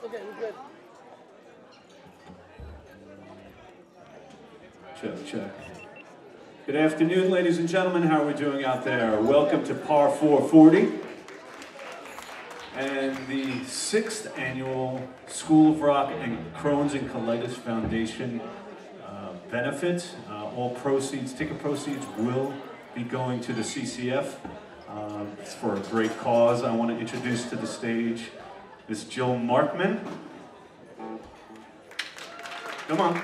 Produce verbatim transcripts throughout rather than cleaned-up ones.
Okay, we're good. Check, check. Good afternoon, ladies and gentlemen. How are we doing out there? Welcome to Par four forty and the sixth annual School of Rock and Crohn's and Colitis Foundation uh, benefit. Uh, all proceeds, ticket proceeds, will be going to the C C F. Uh, it's for a great cause. I want to introduce to the stage Miss Jill Markman. Come on.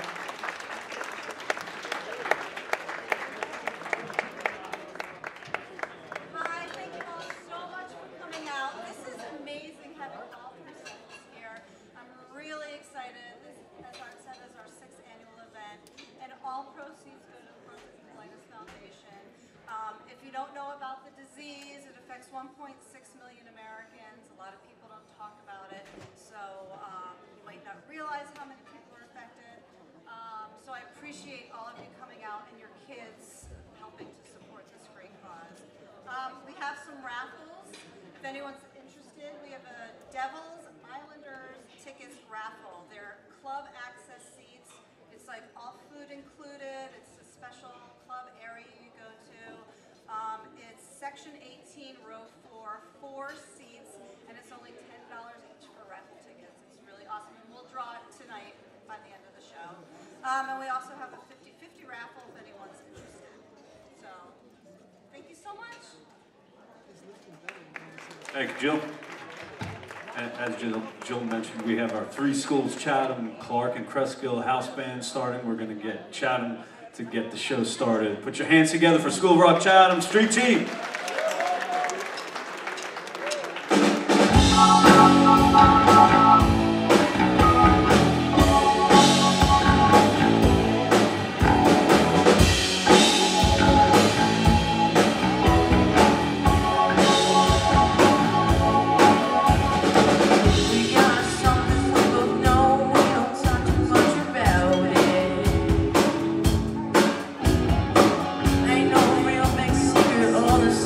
Hi, thank you all so much for coming out. This is amazing having all three schools here. I'm really excited. This, as Art said, is our sixth annual event, and all proceeds go to the Crohn's and Colitis Foundation. Um, if you don't know about the disease, it affects one point six million Americans. A lot of people don't talk about it, so um, you might not realize how many people are affected. Um, so I appreciate all of you coming out and your kids helping to support this great cause. Um, we have some raffles. If anyone's interested, we have a Devils Islanders tickets raffle. They're club access seats. It's like all food included. It's a special club area you go to. Um, it's section eighteen, row four, four seats, and it's only ten dollars each for raffle tickets. It's really awesome, and we'll draw it tonight by the end of the show. Um, and we also have a fifty fifty raffle if anyone's interested. So, thank you so much. Thank you, Jill. As Jill, Jill mentioned, we have our three schools, Chatham, Clark, and Cresskill house band starting. We're going to get Chatham to get the show started. Put your hands together for School of Rock Chatham Street Team. Ain't no real big secret, all the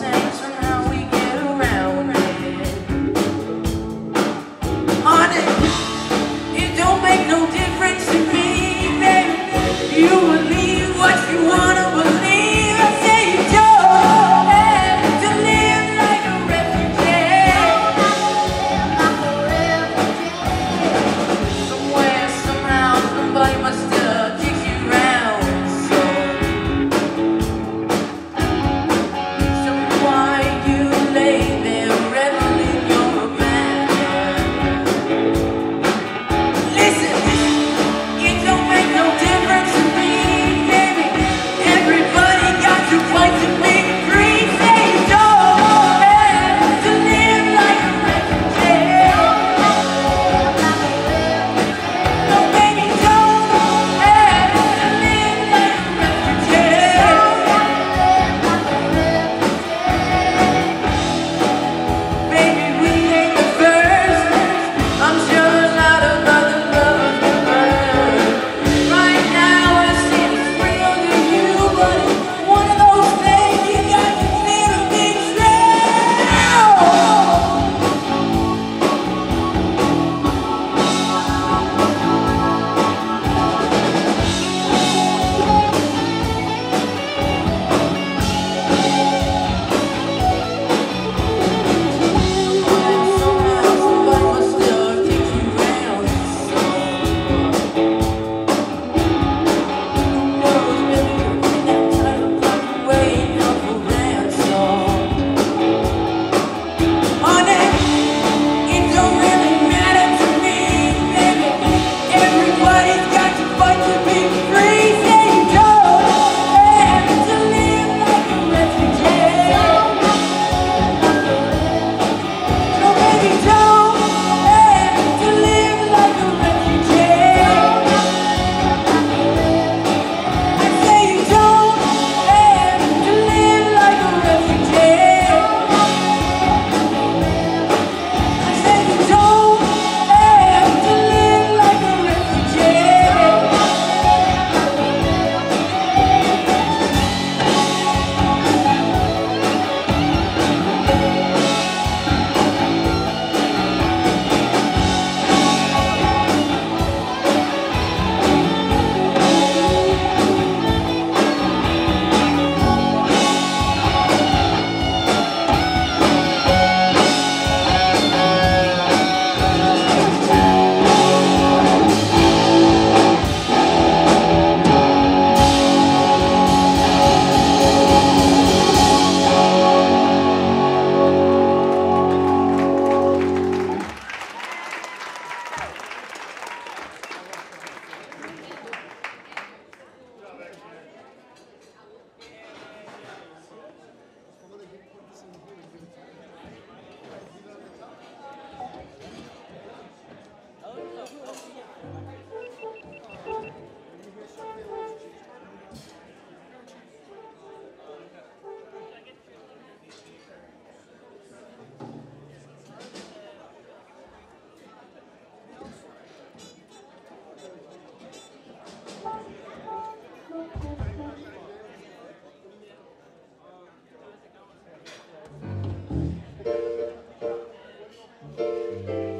Thank you.